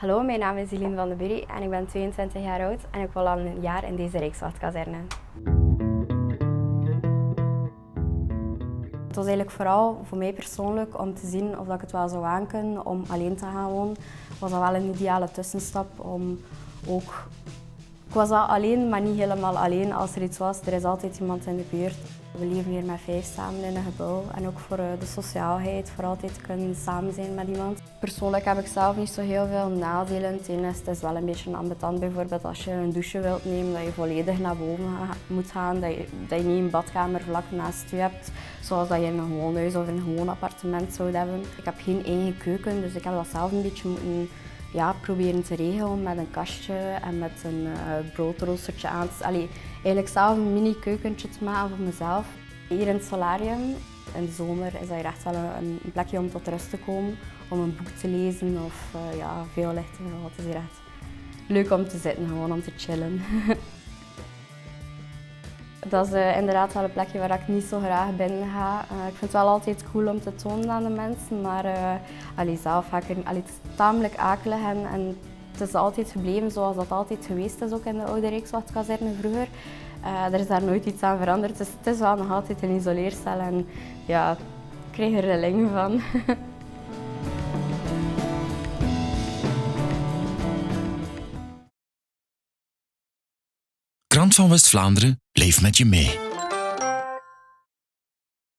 Hallo, mijn naam is Eline van de Bury en ik ben 22 jaar oud en ik woon al een jaar in deze Rijkswachtkazerne. Het was eigenlijk vooral voor mij persoonlijk om te zien of ik het wel zou aankunnen om alleen te gaan wonen. Was dat wel een ideale tussenstap om ook... Ik was wel alleen, maar niet helemaal alleen. Als er iets was, er is altijd iemand in de buurt. We leven hier met 5 samen in een gebouw en ook voor de sociaalheid, voor altijd kunnen samen zijn met iemand. Persoonlijk heb ik zelf niet zo heel veel nadelen. Het is wel een beetje ambetant bijvoorbeeld als je een douche wilt nemen, dat je volledig naar boven moet gaan, dat je niet een badkamer vlak naast je hebt, zoals dat je in een gewoon huis of in een gewoon appartement zou hebben. Ik heb geen eigen keuken, dus ik heb dat zelf een beetje moeten proberen te regelen met een kastje en met een broodroostertje aan. Eigenlijk zelf een mini keukentje te maken voor mezelf. Hier in het solarium, in de zomer, is dat hier echt wel een plekje om tot rust te komen. Om een boek te lezen of veel licht. Het is hier echt leuk om te zitten, gewoon om te chillen. Dat is inderdaad wel een plekje waar ik niet zo graag binnen ga. Ik vind het wel altijd cool om te tonen aan de mensen, maar zelf ga ik het is tamelijk akelig en het is altijd gebleven zoals dat altijd geweest is, ook in de oude Rijkswachtkazerne vroeger. Er is daar nooit iets aan veranderd, dus het is wel nog altijd een isoleercel en ja, ik krijg er rillingen van. Krant van West-Vlaanderen, leef met je mee.